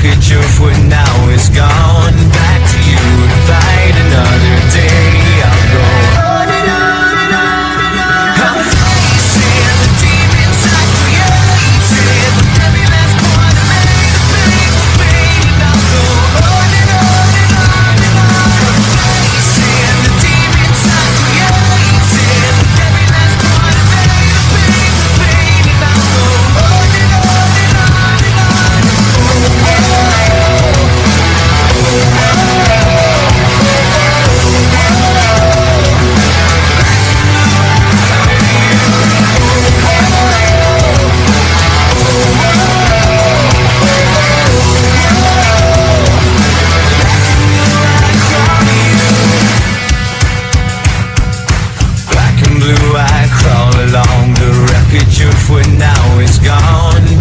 wreckage your foot now is gone. Back to you to fight another day. I'll go on and on and on and on. I'm facing the demons I created, with every last one I made a fade. I'll go on and on and on and on. I'm facing the demons I created, with every last one I made a fade. I'll go on and on and on and on. Black and blue, I crawl along the wreckage. Your foot now is gone.